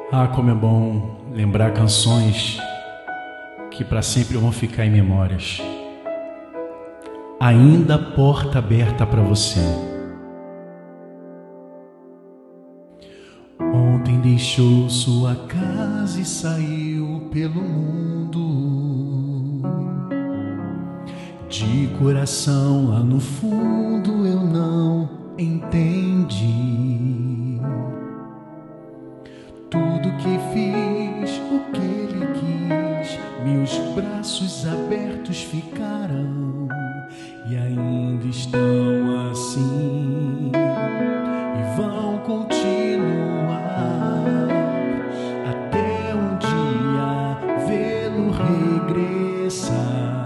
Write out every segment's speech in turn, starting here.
Ah, como é bom lembrar canções que para sempre vão ficar em memórias. Ainda a porta aberta para você. Ontem deixou sua casa e saiu pelo mundo. De coração lá no fundo eu não entendi. Tudo que fiz, o que ele quis, meus braços abertos ficaram e ainda estão assim e vão continuar até um dia vê-lo regressar.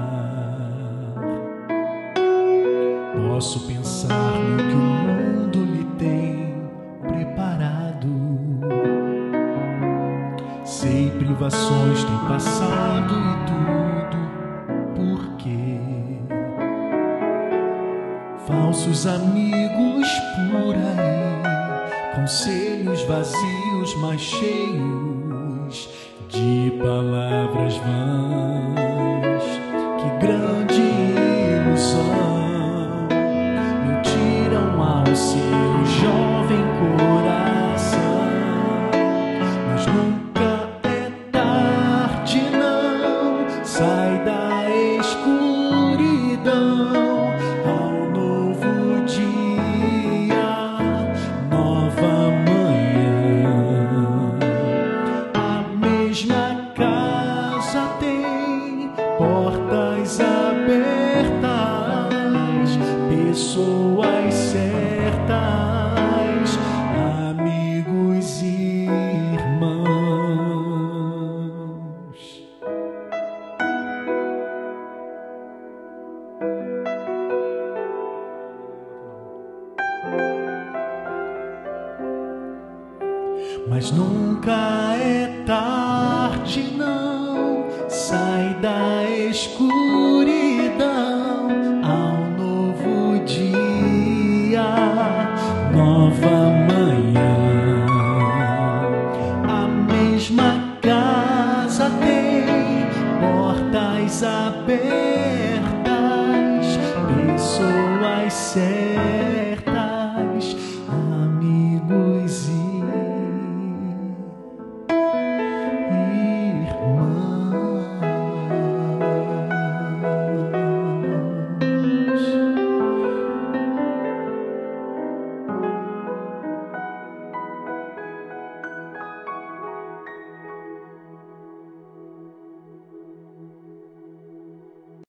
Posso pensar no que o mundo lhe tem preparado. Sei, privações tem passado e tudo por quê? Falsos amigos por aí, conselhos vazios, mas cheios de palavras vãs. Que grande ilusão, mentiram ao seu jovem coração. Mas nunca sai da escuridão ao novo dia, nova manhã. A mesma casa tem portas abertas, pessoas certas, amigos e irmãos. Mas nunca é tarde, não. Sai da escuridão ao novo dia, nova manhã. A mesma casa tem portas abertas,